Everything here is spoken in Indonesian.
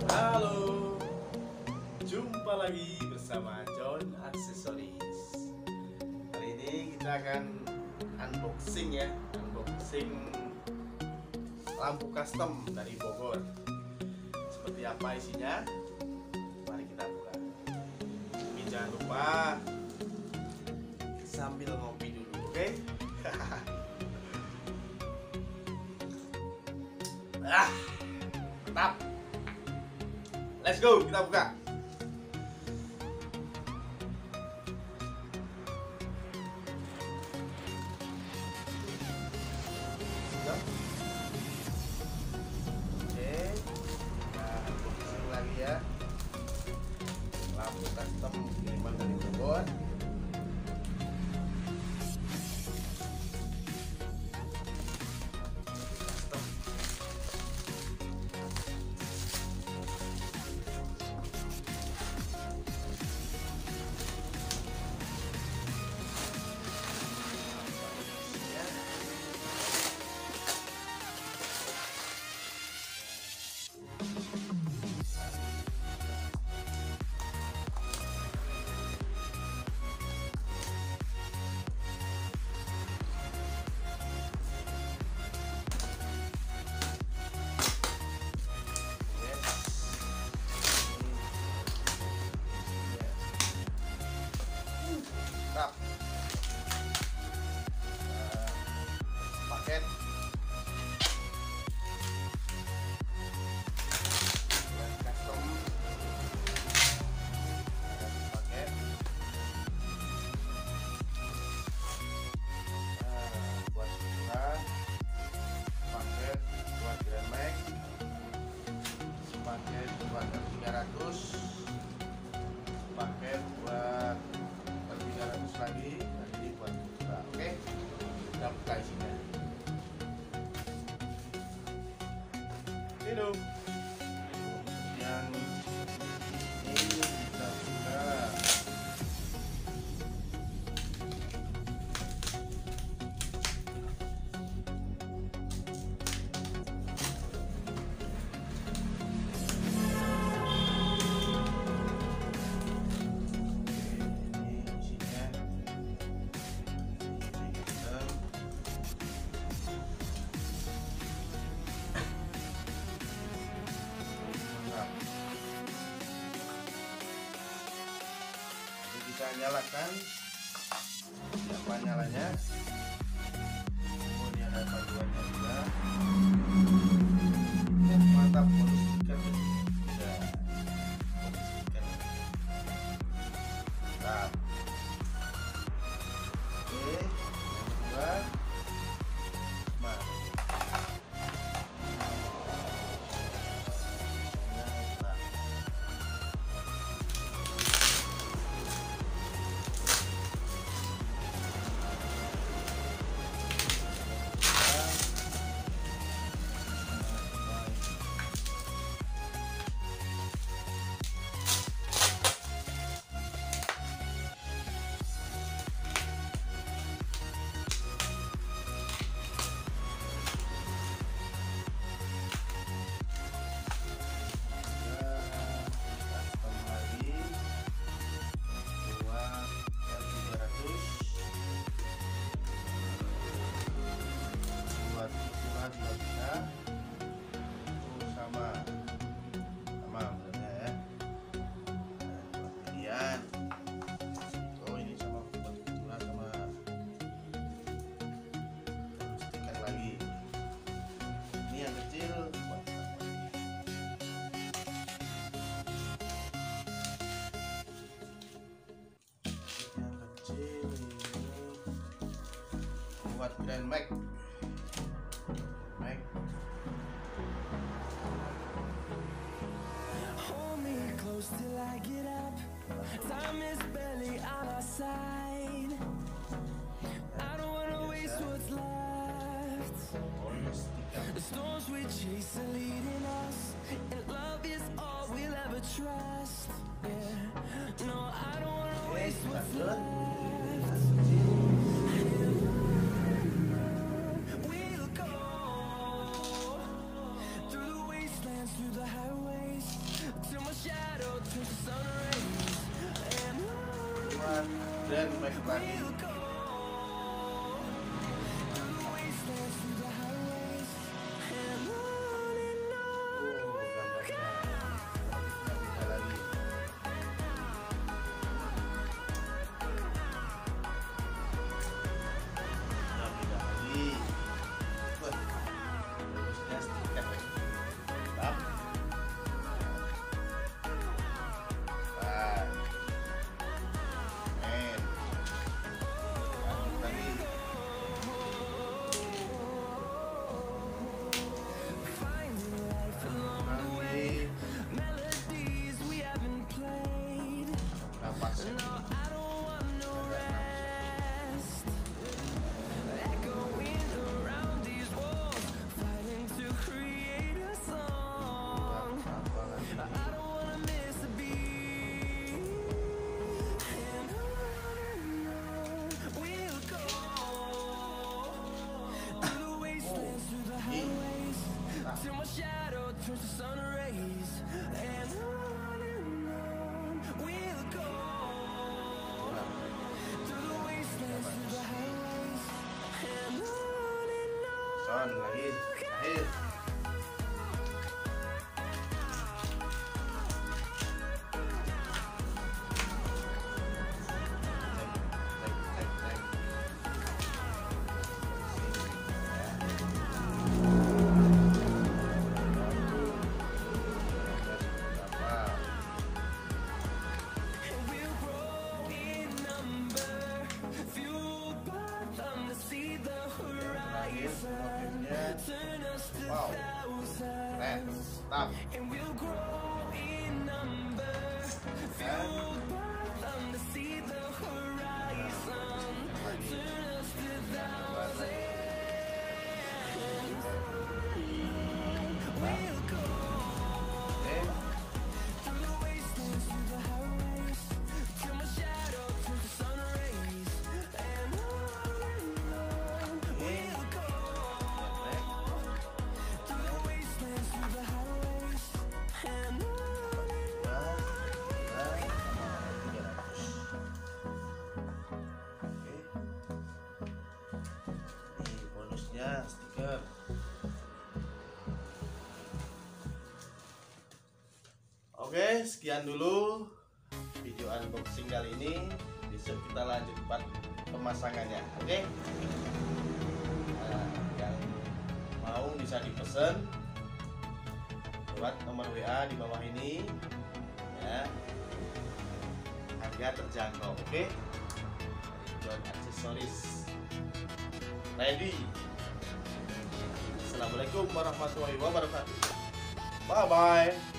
Halo, jumpa lagi bersama John Accessories. Kali ini kita akan unboxing lampu custom dari Bogor. Seperti apa isinya? Mari kita buka. Tapi jangan lupa sambil ngopi dulu, oke? Mantap. Let's go, kita buka. Oke, kita unboxing lagi ya. Lampu custom kiriman dari Bogor. Paket custom paket buat ukuran, paket buat Grand Max, paket buat 300, paket buat 300 lagi, dan ini buat ukuran. Oke, kita buka isinya. Halo. Yang ini kita buka. Ini isinya. Kita nyalakan, siapa nyalanya? Oh, ini ada paduannya juga. Mantap, bonus stiker. Ya, bonus stiker. Mantap. Oke, yang kedua, mari. Buat Grand Max. Hold me close till I get up. Time is barely on our side. I don't wanna waste what's left. The storms we chase are leading us, and love is all we'll ever trust. Yeah, no, I don't wanna waste what's left. We'll go through the wastelands, through the highways. Start dan back lagi. Till my shadow turns to sun rays, and on we'll go through the wastelands, through the highways, and on. Son lagi, akhir. Wow, keren, stop. And we'll grow in number, fueled by them to see the horizon, turn us to thousands. We'll go through the wastelands, through the highways, till my shadow turns to sun rays, and on we'll go. Stiker. Oke, sekian dulu video unboxing kali ini. Besok kita lanjut part pemasangannya. Oke. Nah, yang mau bisa dipesan lewat nomor WA di bawah ini ya. Harga terjangkau. Oke. John Aksesoris ready. Assalamualaikum warahmatullahi wabarakatuh. Bye bye.